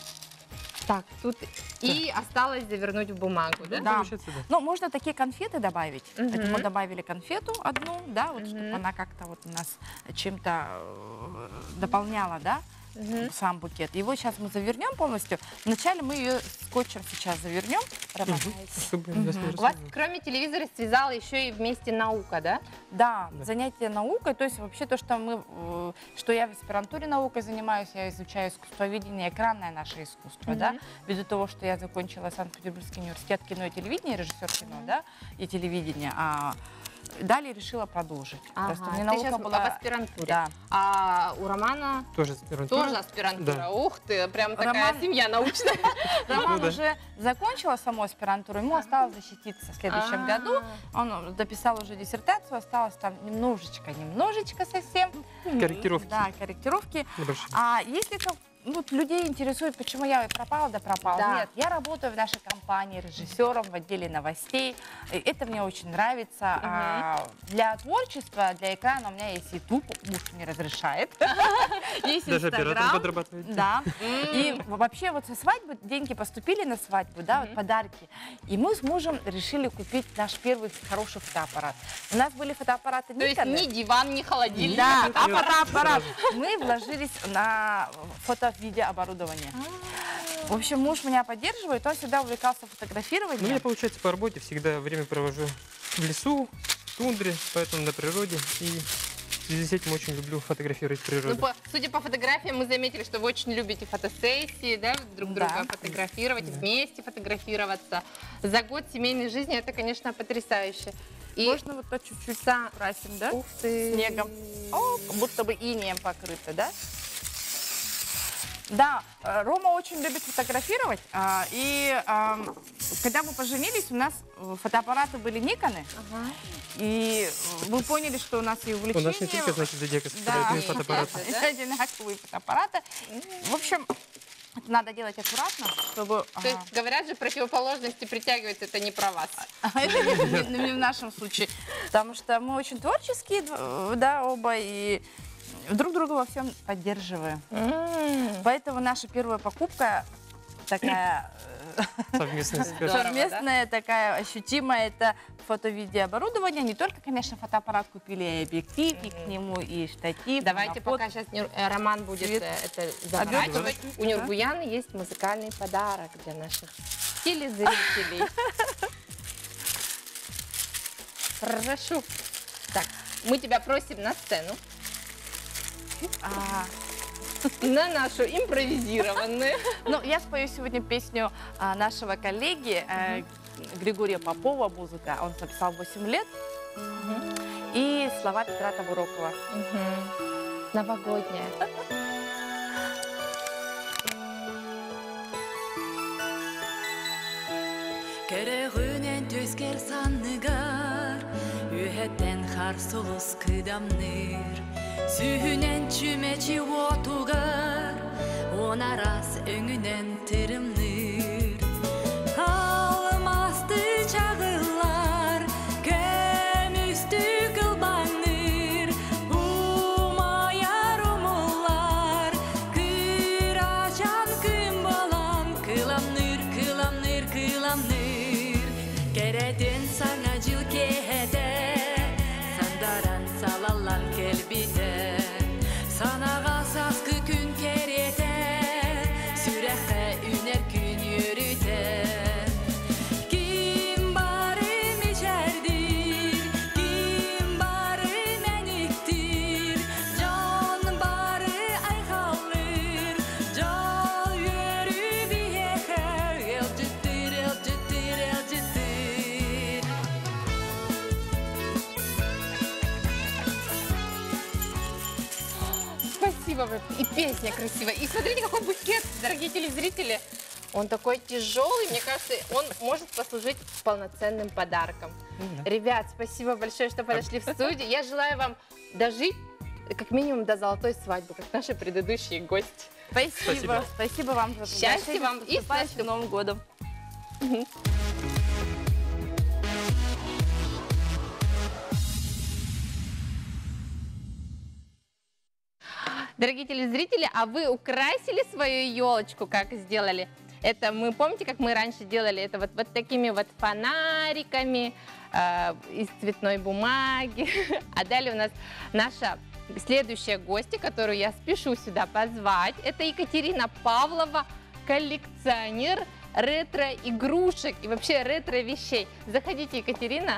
B: Так, тут и осталось завернуть в бумагу, да?
I: Да.
J: Получается, да.
I: Ну, можно такие конфеты добавить. Это мы добавили конфету одну, да, вот, чтобы она как-то вот у нас чем-то дополняла, да, сам букет. Его сейчас мы завернем полностью. Вначале мы ее скотчем сейчас завернем.
J: Чтобы я с ней
B: У вас,
J: рассказывал.
B: кроме телевизора, связала еще и вместе наука, да?
I: Да, занятия наукой, то есть вообще то, что что я в аспирантуре наукой занимаюсь, я изучаю искусствоведение, экранное наше искусство, да, ввиду того, что я закончила Санкт-Петербургский университет кино и телевидения, режиссер кино, да, и телевидения, далее решила продолжить. Просто мне
B: ты
I: наука
B: сейчас
I: была
B: в аспирантуре.
I: Да.
B: А у Романа
J: Тоже аспирантура.
B: тоже аспирантура.
J: Да.
B: Ух ты, прям такая
I: Роман-
B: семья научная.
I: Роман
J: да.
I: уже закончила саму аспирантуру, ему осталось защититься в следующем году. Он дописал уже диссертацию, осталось там немножечко совсем.
J: Корректировки.
I: Да, корректировки.
J: Небольшие.
I: А если вот людей интересует, почему я пропала, да пропала.
B: Да.
I: Нет, я работаю в нашей компании режиссером в отделе новостей. И это мне очень нравится. Для творчества, для экрана у меня есть YouTube, муж не разрешает. Есть
J: Даже оператор
I: Инстаграм.
J: подрабатывает.
I: Да. И вообще вот со свадьбы деньги поступили на свадьбу, да, вот подарки. И мы с мужем решили купить наш первый хороший фотоаппарат. У нас были фотоаппараты
B: То есть
I: Nikon.
B: ни диван, ни холодильник.
I: Да, а фотоаппарат. Мы вложились на фото-видеооборудование. В общем, муж меня поддерживает, он всегда увлекался
J: Ну, у
I: фотографированием.
J: меня получается по работе всегда время провожу в лесу, в тундре, поэтому на природе. И в связи с этим очень люблю фотографировать
B: Ну,
J: природу.
B: судя по фотографиям, мы заметили, что вы очень любите фотосессии, да, друг друга
I: Да.
B: фотографировать, вместе фотографироваться. За год семейной жизни это, конечно, потрясающе. И
I: Можно вот то чуть-чуть красим, да?
B: Ух ты.
I: Снегом. О, как будто бы инеем покрыто, да? Да, Рома очень любит фотографировать. И когда мы поженились, у нас фотоаппараты были Никоны. И мы поняли, что у нас и
J: У
I: увлечение...
J: нас не только, значит, зодиака
I: Да,
J: собирает, но и фотоаппараты.
I: одинаковые фотоаппараты. В общем, это надо делать аккуратно, чтобы...
B: То есть, говорят же, противоположности притягиваются, это не про вас.
I: Это не в нашем случае. Потому что мы очень творческие, да, оба, и друг друга во всем поддерживаем. Поэтому наша первая покупка такая
J: совместный спец.
B: Здорово,
I: Совместная такая ощутимая, это фото-видеооборудование. Не только, конечно, фотоаппарат купили, и объектив, и к нему, и штатив.
B: Давайте
I: монопод.
B: пока сейчас Роман будет
I: цвет.
B: это заворачивать. У Нюргуяны есть музыкальный подарок для наших телезрителей. Прошу. Так, мы тебя просим на сцену, на нашу импровизированную.
I: Ну, я спою сегодня песню нашего коллеги Григория Попова, музыка. Он написал 8 лет. И слова Петра Табурокова.
B: Новогодняя.
K: Керегүнен төскер санныгар, үһеттен хар солус кыдамныр. Сүйүнен чүмечи отугар, онарас өңүнен тырымныр. Алмасты чагылар, көмүстү кылбаңныр. Умаяр умулар, кырачан кым балам, кыламныр, кыламныр, кыламныр. Кереден саңа жыл кехете, сандаран салалан келбите. Санага саскы күн керете, сүрәхе үнер күн йөрүте. Ким бары мишәрдир, ким бары мәниктир, жан бары айхалыр, жал йөрү биехе, элжиттир, элжиттир, элжиттир.
B: Спасибо. И песня красивая. И смотрите, какой букет, дорогие телезрители. Он такой тяжелый, мне кажется, он может послужить полноценным подарком. Ребят, спасибо большое, что подошли в студию. Я желаю вам дожить как минимум до золотой свадьбы, как наши предыдущие гости.
I: Спасибо. Спасибо вам за
B: Счастья
I: приглашение.
B: вам
I: С
B: и с
I: наступающим Новым годом.
B: Дорогие телезрители, а вы украсили свою елочку, как сделали? Это мы, помните, как мы раньше делали это вот такими вот фонариками из цветной бумаги. А далее у нас наша следующая гостья, которую я спешу сюда позвать. Это Екатерина Павлова, коллекционер ретро-игрушек и вообще ретро-вещей. Заходите, Екатерина.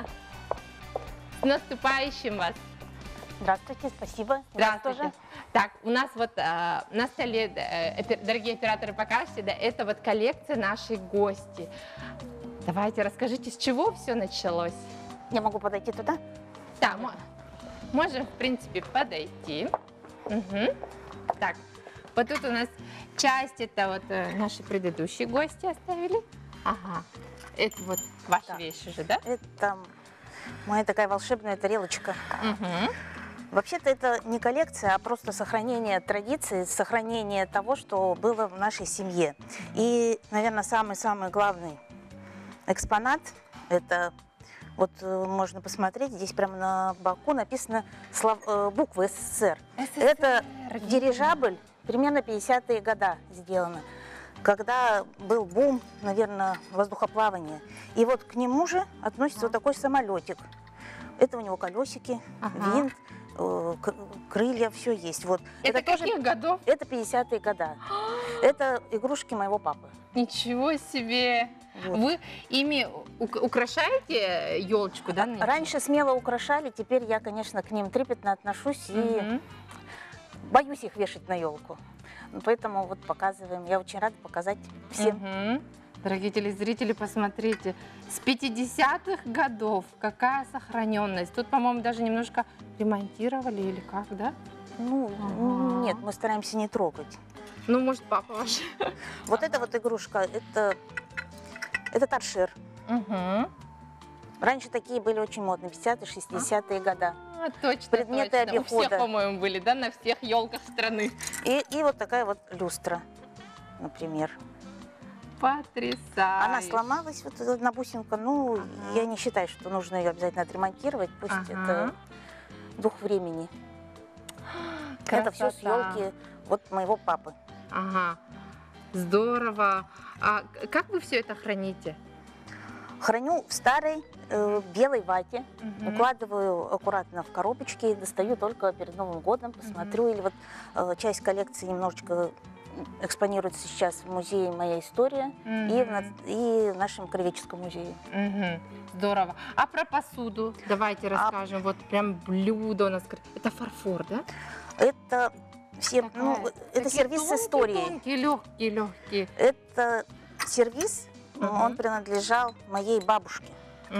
B: С наступающим вас!
L: Здравствуйте, спасибо.
B: Здравствуйте.
L: Тоже.
B: Так, у нас вот на столе, дорогие операторы, покажите, да, это вот коллекция нашей гости. Давайте, расскажите, с чего все началось?
L: Я могу подойти туда?
B: Да, можем, в принципе, подойти. Угу. Так, вот тут у нас часть, это вот наши предыдущие гости оставили. Ага, это вот ваши вещи же, да?
L: Это моя такая волшебная тарелочка.
B: Угу.
L: Вообще-то это не коллекция, а просто сохранение традиций, сохранение того, что было в нашей семье. И, наверное, самый-самый главный экспонат, это, вот можно посмотреть, здесь прямо на боку написано буквы СССР. Это дирижабль, примерно 50-е годы сделано, когда был бум, наверное, воздухоплавания. И вот к нему же относится вот такой самолетик. Это у него колесики, винт, крылья, все есть. Вот.
B: Это каких
L: тоже,
B: годов?
L: Это 50-е годы. Это игрушки моего папы.
B: Ничего себе! Вот. Вы ими украшаете елочку, да?
L: Раньше смело украшали, теперь я, конечно, к ним трепетно отношусь и боюсь их вешать на елку. Поэтому вот показываем. Я очень рада показать всем.
B: Дорогие телезрители, посмотрите, с 50-х годов какая сохраненность. Тут, по-моему, даже немножко ремонтировали или как, да?
L: Ну, нет, мы стараемся не трогать.
B: Ну, может, папа ваш.
L: Вот эта вот игрушка, это торшер. Раньше такие были очень модные, 50-е, 60-е годы.
B: Точно,
L: предметы
B: точно.
L: обихода.
B: У всех, по-моему, были, да, на всех елках страны.
L: И вот такая вот люстра, например.
B: Потрясающе.
L: Она сломалась, вот одна бусинка. Ну, я не считаю, что нужно ее обязательно отремонтировать. Пусть это дух времени.
B: Красота.
L: Это все с елки вот моего папы.
B: Ага, здорово. А как вы все это храните?
L: Храню в старой белой вате, укладываю аккуратно в коробочки, достаю только перед Новым годом, посмотрю. Или вот часть коллекции немножечко экспонируется сейчас в музее «Моя история» и в нашем краеведческом музее.
B: Здорово. А про посуду давайте расскажем. Вот прям блюдо у нас. Это фарфор, да?
L: Это, это сервиз с историей.
B: Легкие.
L: Это сервиз, он принадлежал моей бабушке.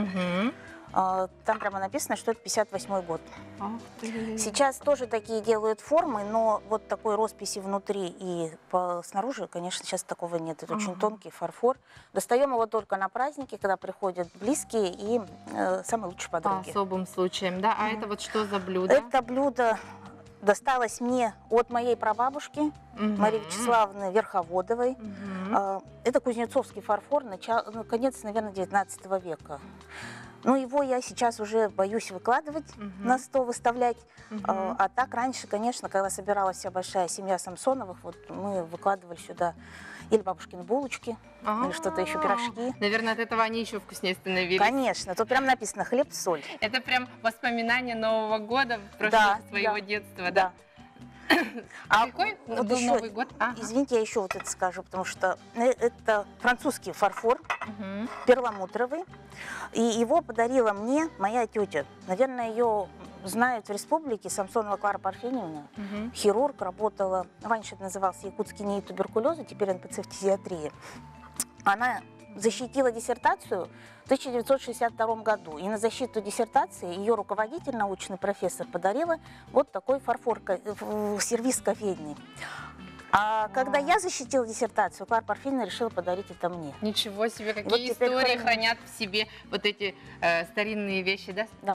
L: Там прямо написано, что это 58-й год. Сейчас тоже такие делают формы, но вот такой росписи внутри и снаружи, конечно, сейчас такого нет. Это очень тонкий фарфор. Достаем его только на праздники, когда приходят близкие и самые лучшие подруги.
B: По особым случаям, да? А это вот что за блюдо?
L: Это блюдо досталось мне от моей прабабушки Марии Вячеславовны Верховодовой. Это кузнецовский фарфор, конец, наверное, 19 века. Но его я сейчас уже боюсь выкладывать на стол, выставлять. А так раньше, конечно, когда собиралась вся большая семья Самсоновых, вот мы выкладывали сюда или бабушкины булочки, или что-то еще, пирожки.
B: Наверное, от этого они еще вкуснее становились.
L: Конечно, тут прям написано хлеб, соль.
B: Это прям воспоминание Нового года, своего детства, да? А какой
L: вот
B: был
L: еще,
B: Новый год?
L: Извините, я еще вот это скажу, потому что это французский фарфор, перламутровый, и его подарила мне моя тетя. Наверное, ее знают в республике, Самсонова Клара Парфеньевна, хирург, работала, раньше это назывался Якутский НИИ туберкулеза, теперь НПЦ фтизиатрии. Она защитила диссертацию в 1962 году. И на защиту диссертации ее руководитель, научный профессор, подарила вот такой фарфор, сервиз кофейный. А когда я защитила диссертацию, Клара Парфеньевна решила подарить это мне.
B: Ничего себе, какие вот истории хранят в себе вот эти старинные вещи, да?
L: Да.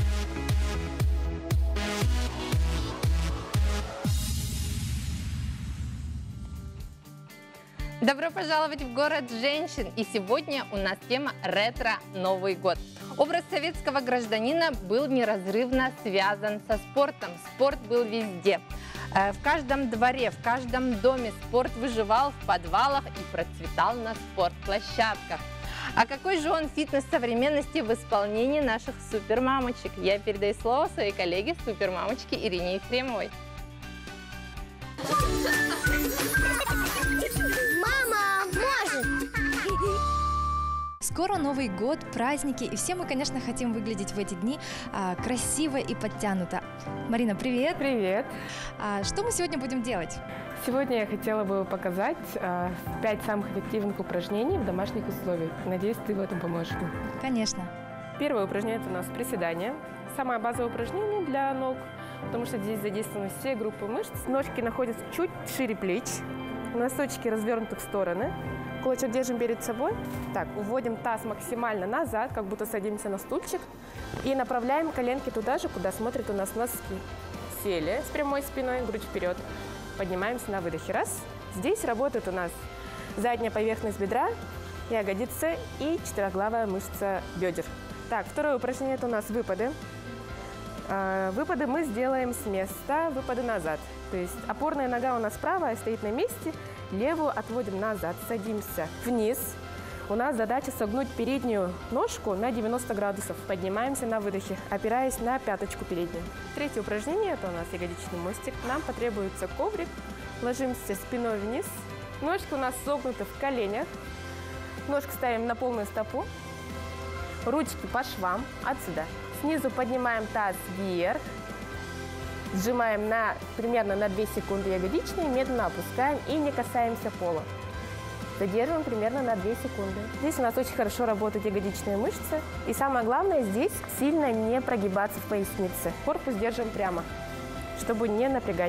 B: Добро пожаловать в город женщин! И сегодня у нас тема «Ретро-Новый год». Образ советского гражданина был неразрывно связан со спортом. Спорт был везде. В каждом дворе, в каждом доме спорт выживал в подвалах и процветал на спортплощадках. А какой же он фитнес современности в исполнении наших супермамочек? Я передаю слово своей коллеге супермамочке Ирине Ефремовой.
M: Мама, может!
N: Скоро Новый год, праздники, и все мы, конечно, хотим выглядеть в эти дни красиво и подтянуто. Марина, привет!
O: Привет!
N: Что мы сегодня будем делать?
O: Сегодня я хотела бы показать 5 самых эффективных упражнений в домашних условиях. Надеюсь, ты в этом поможешь мне.
N: Конечно.
O: Первое упражнение – это у нас приседание. Самое базовое упражнение для ног, потому что здесь задействованы все группы мышц. Ножки находятся чуть шире плеч, носочки развернуты в стороны. Кулачок держим перед собой. Так, уводим таз максимально назад, как будто садимся на стульчик. И направляем коленки туда же, куда смотрят у нас носки. Сели с прямой спиной, грудь вперед. Поднимаемся на выдохе. Раз. Здесь работает у нас задняя поверхность бедра, ягодицы и четвероглавая мышца бедер. Так, второе упражнение – это у нас выпады. Выпады мы сделаем с места, выпады назад. То есть опорная нога у нас правая стоит на месте, левую отводим назад, садимся вниз. У нас задача согнуть переднюю ножку на 90 градусов. Поднимаемся на выдохе, опираясь на пяточку переднюю. Третье упражнение – это у нас ягодичный мостик. Нам потребуется коврик. Ложимся спиной вниз. Ножки у нас согнуты в коленях. Ножку ставим на полную стопу. Ручки по швам отсюда. Снизу поднимаем таз вверх. Сжимаем примерно на 2 секунды ягодичные, медленно опускаем и не касаемся пола. Задерживаем примерно на 2 секунды. Здесь у нас очень хорошо работают ягодичные мышцы. И самое главное, здесь сильно не прогибаться в пояснице. Корпус держим прямо, чтобы не напрягать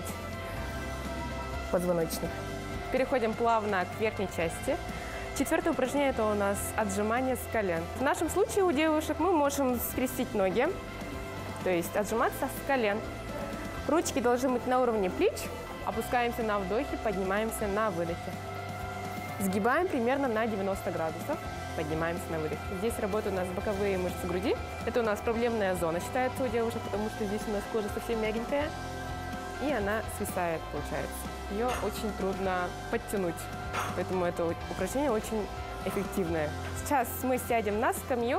O: позвоночник. Переходим плавно к верхней части. Четвертое упражнение – это у нас отжимание с колен. В нашем случае у девушек мы можем скрестить ноги, то есть отжиматься с колен. Ручки должны быть на уровне плеч. Опускаемся на вдохе, поднимаемся на выдохе. Сгибаем примерно на 90 градусов, поднимаемся на выдохе. Здесь работают у нас боковые мышцы груди. Это у нас проблемная зона считается у девушек, потому что здесь у нас кожа совсем мягенькая. и она свисает, получается. Ее очень трудно подтянуть, поэтому это упражнение очень эффективное. Сейчас мы сядем на скамью.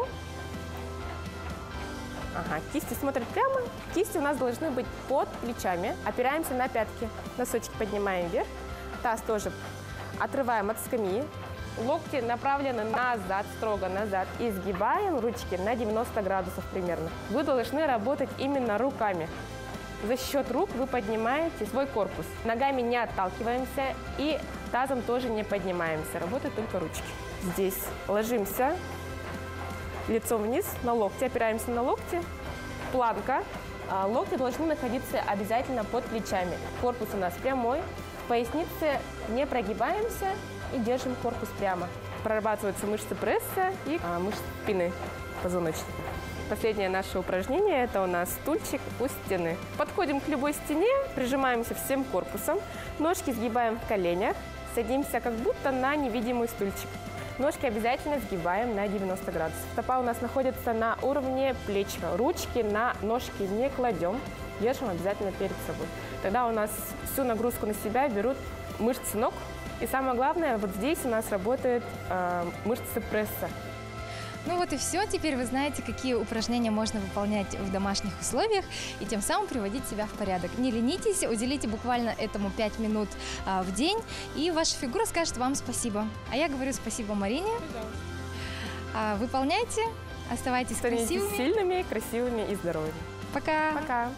O: Ага, кисти смотрят прямо. Кисти у нас должны быть под плечами. Опираемся на пятки. Носочки поднимаем вверх. Таз тоже отрываем от скамьи. Локти направлены назад, строго назад. И сгибаем ручки на 90 градусов примерно. Вы должны работать именно руками. За счет рук вы поднимаете свой корпус. Ногами не отталкиваемся и тазом тоже не поднимаемся. Работают только ручки. Здесь ложимся лицом вниз на локти, опираемся на локти. Планка. Локти должны находиться обязательно под плечами. Корпус у нас прямой. В пояснице не прогибаемся и держим корпус прямо. Прорабатываются мышцы пресса и мышцы спины позвоночника. Последнее наше упражнение – это у нас стульчик у стены. Подходим к любой стене, прижимаемся всем корпусом, ножки сгибаем в коленях, садимся как будто на невидимый стульчик. Ножки обязательно сгибаем на 90 градусов. Стопа у нас находится на уровне плеч. Ручки на ножки не кладем, держим обязательно перед собой. Тогда у нас всю нагрузку на себя берут мышцы ног. И самое главное, вот здесь у нас работают мышцы пресса.
N: Ну вот и все. Теперь вы знаете, какие упражнения можно выполнять в домашних условиях и тем самым приводить себя в порядок. Не ленитесь, уделите буквально этому 5 минут в день, и ваша фигура скажет вам спасибо. А я говорю спасибо Марине. Выполняйте, оставайтесь красивыми.
O: Становитесь сильными, красивыми и здоровыми.
N: Пока.
O: Пока.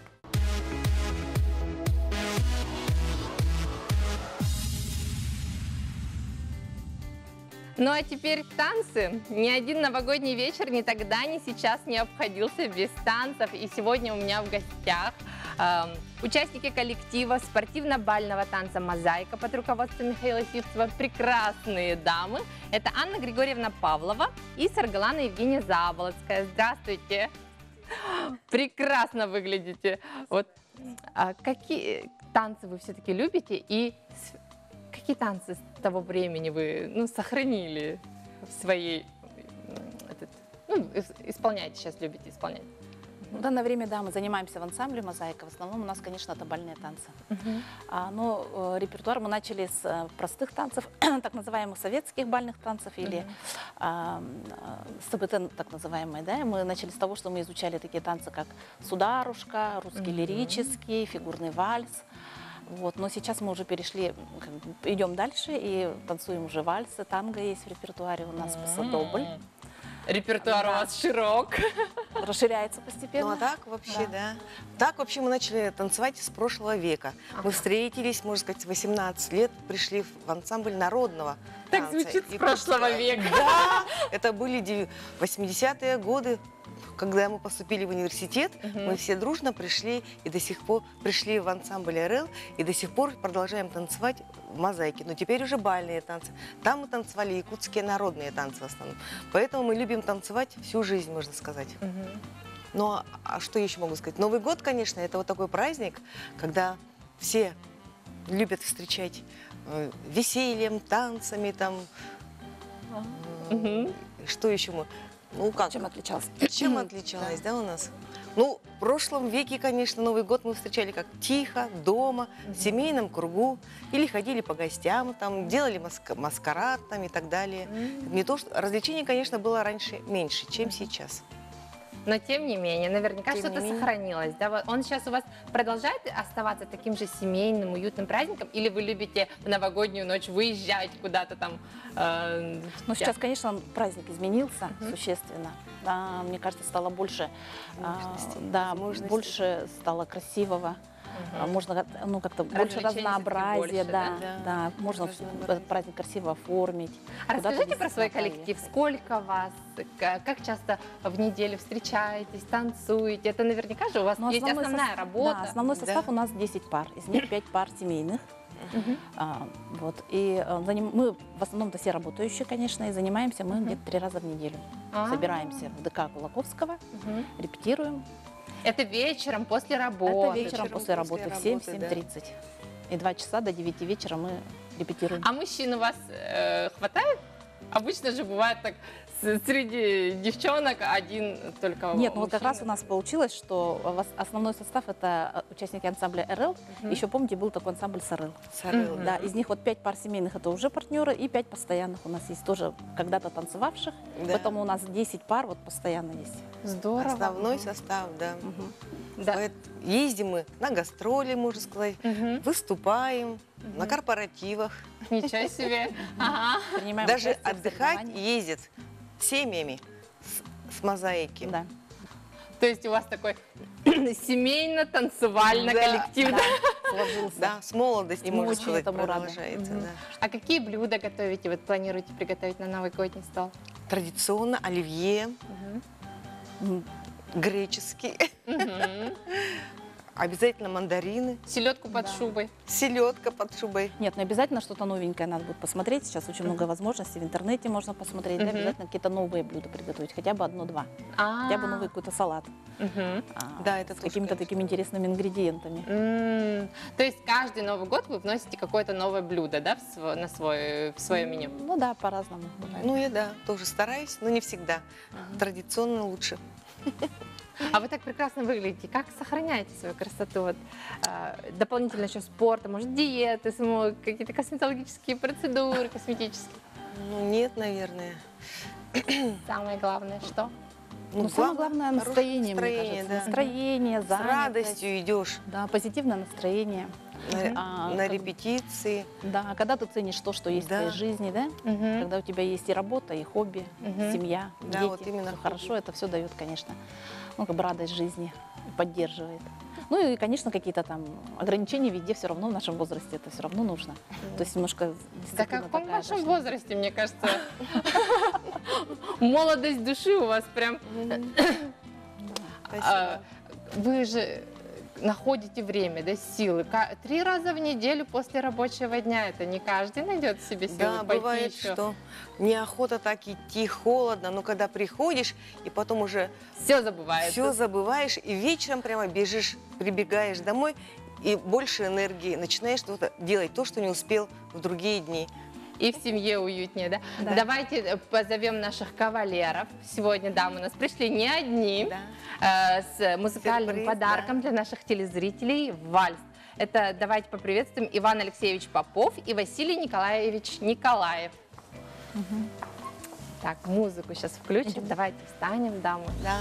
B: Ну а теперь танцы. Ни один новогодний вечер ни тогда, ни сейчас не обходился без танцев. И сегодня у меня в гостях участники коллектива спортивно-бального танца «Мозаика» под руководством Михаила Сивцева. Прекрасные дамы. Это Анна Григорьевна Павлова и Саргалана Евгения Заболоцкая. Здравствуйте. Прекрасно выглядите. Вот какие танцы вы все-таки любите и какие танцы с того времени вы сохранили в своей, исполняете сейчас, любите исполнять?
L: В данное время, да, мы занимаемся в ансамбле «Мозаика». В основном у нас, конечно, это бальные танцы. Но репертуар мы начали с простых танцев, так называемых советских бальных танцев, или СБТ, так называемые. Да? Мы начали с того, что мы изучали такие танцы, как сударушка, русский лирический, фигурный вальс. Вот. Но сейчас мы уже перешли, идем дальше и танцуем уже вальсы, танго есть в репертуаре у нас, пасадобль.
B: Репертуар у вас широк.
L: Расширяется постепенно.
P: Ну а так вообще, да. Так вообще мы начали танцевать с прошлого века. Мы встретились, можно сказать, в 18 лет, пришли в ансамбль народного
B: танца. Так звучит с прошлого века.
P: Да, это были 80-е годы. Когда мы поступили в университет, мы все дружно пришли и до сих пор пришли в ансамбль РЛ и до сих пор продолжаем танцевать в «Мозаике». Но теперь уже бальные танцы. Там мы танцевали якутские народные танцы в основном. Поэтому мы любим танцевать всю жизнь, можно сказать. Ну а что еще могу сказать? Новый год, конечно, это вот такой праздник, когда все любят встречать весельем, танцами, там. Что еще мы? Ну как?
L: Чем отличалась?
P: Чем отличалась, да, у нас? Ну, в прошлом веке, конечно, Новый год мы встречали как тихо, дома, в семейном кругу, или ходили по гостям, там, делали маскарад там, и так далее. Не то, что развлечений, конечно, было раньше меньше, чем сейчас.
B: Но тем не менее, наверняка что-то сохранилось. Да? Он сейчас у вас продолжает оставаться таким же семейным, уютным праздником? Или вы любите в новогоднюю ночь выезжать куда-то там?
L: Ну, сейчас, конечно, праздник изменился существенно. Да, мне кажется, стало больше, больше стало красивого. Можно как-то больше разнообразия,
B: больше,
L: да, можно этот праздник красиво оформить.
B: А расскажите про свой коллектив. Сколько вас? Как часто в неделю встречаетесь, танцуете? Это наверняка же у вас есть основная работа.
L: Да, основной состав у нас 10 пар, из них 5 пар семейных. Вот. И мы в основном-то все работающие, конечно, и занимаемся мы где-то 3 раза в неделю. Собираемся в ДК Кулаковского, репетируем.
B: Это вечером после работы?
L: Это вечером после работы в 7-7:30. И 2 часа до 9 вечера мы репетируем.
B: А мужчин у вас хватает? Обычно же бывает так, среди девчонок один только
Q: Нет, ну вот как
B: мужчина.
Q: раз у нас получилось, что основной состав это участники ансамбля РЛ. Еще помните, был такой ансамбль СРЛ.
P: СРЛ,
Q: Да, из них вот 5 пар семейных это уже партнеры, и 5 постоянных у нас есть тоже когда-то танцевавших.
P: Да.
Q: Поэтому у нас 10 пар вот постоянно есть.
B: Здорово.
P: Основной состав, да.
B: Да.
P: Ездим мы на гастроли, можно сказать, выступаем, на корпоративах.
B: Ничего себе. Ага.
Q: Принимаем
P: Даже
Q: участие в
P: отдыхать
Q: соревнованиях.
P: ездят семьями с мозаики.
Q: Да.
B: То есть у вас такой семейно-танцевальный коллектив.
Q: Да, сложился.
P: Да, с молодости,
Q: И мы
P: можно
Q: очень
P: сказать,
Q: этому рады.
P: продолжается.
Q: Мгм.
P: Да.
B: А какие блюда готовите, вот планируете приготовить на новогодний стол?
P: Традиционно оливье, греческий, обязательно мандарины,
B: Селедку под шубой.
P: селедка под шубой.
Q: Нет, ну обязательно что-то новенькое надо будет посмотреть. Сейчас очень много возможностей. В интернете можно посмотреть. Да, обязательно какие-то новые блюда приготовить. Хотя бы одно-два. Хотя бы новый какой-то салат.
P: Да, это
Q: с какими-то такими интересными ингредиентами.
B: То есть каждый Новый год вы вносите какое-то новое блюдо, да, в свое меню?
Q: Ну да, по-разному. бывает.
P: Ну, я, да, тоже стараюсь, но не всегда. Традиционно лучше.
B: А вы так прекрасно выглядите. Как сохраняете свою красоту? Вот, дополнительно еще спорта, может, диеты, какие-то косметологические процедуры, косметические?
P: Ну, нет, наверное.
B: Самое главное, что?
Q: Ну, самое главное
P: хорошее
Q: настроение, мне
P: настроение,
Q: кажется.
P: да.
Q: Настроение,
P: С
Q: занятость.
P: радостью идешь
Q: Да, позитивное настроение.
P: на репетиции.
Q: Да, когда ты ценишь то, что есть в твоей жизни, да? Когда у тебя есть и работа, и хобби, семья,
P: Да,
Q: дети.
P: вот именно
Q: всё хорошо, это все дает, конечно, ну, как бы радость жизни, поддерживает. Ну и, конечно, какие-то там ограничения везде все равно в нашем возрасте, это все равно нужно. То есть немножко
B: Да
Q: дисциплина
B: каком
Q: такая
B: вашем
Q: должна.
B: возрасте, мне кажется, молодость души у вас прям... Вы же находите время, да, силы. 3 раза в неделю после рабочего дня. Это не каждый найдет в себе силы
P: Да,
B: пойти
P: бывает,
B: еще.
P: что неохота так идти, холодно, но когда приходишь, и потом уже
B: все забываешь.
P: Все забываешь, и вечером прямо бежишь, прибегаешь домой, и больше энергии начинаешь что-то делать, то, что не успел в другие дни.
B: И в семье уютнее, да?
P: Да.
B: Давайте позовем наших кавалеров. Сегодня дамы у нас пришли не одни, с музыкальным
P: Сюрприз,
B: подарком для наших телезрителей «Вальс». Это давайте поприветствуем Иван Алексеевич Попов и Василий Николаевич Николаев. Так, музыку сейчас включим. Давайте встанем, дамы.
P: Да.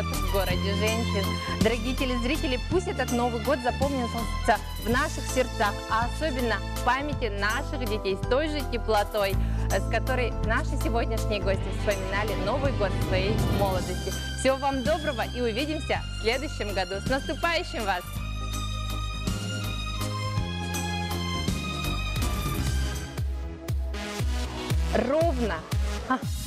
B: год в городе женщин. Дорогие телезрители, пусть этот Новый год запомнится в наших сердцах, а особенно в памяти наших детей с той же теплотой, с которой наши сегодняшние гости вспоминали Новый год в своей молодости. Всего вам доброго и увидимся в следующем году. С наступающим вас! Ровно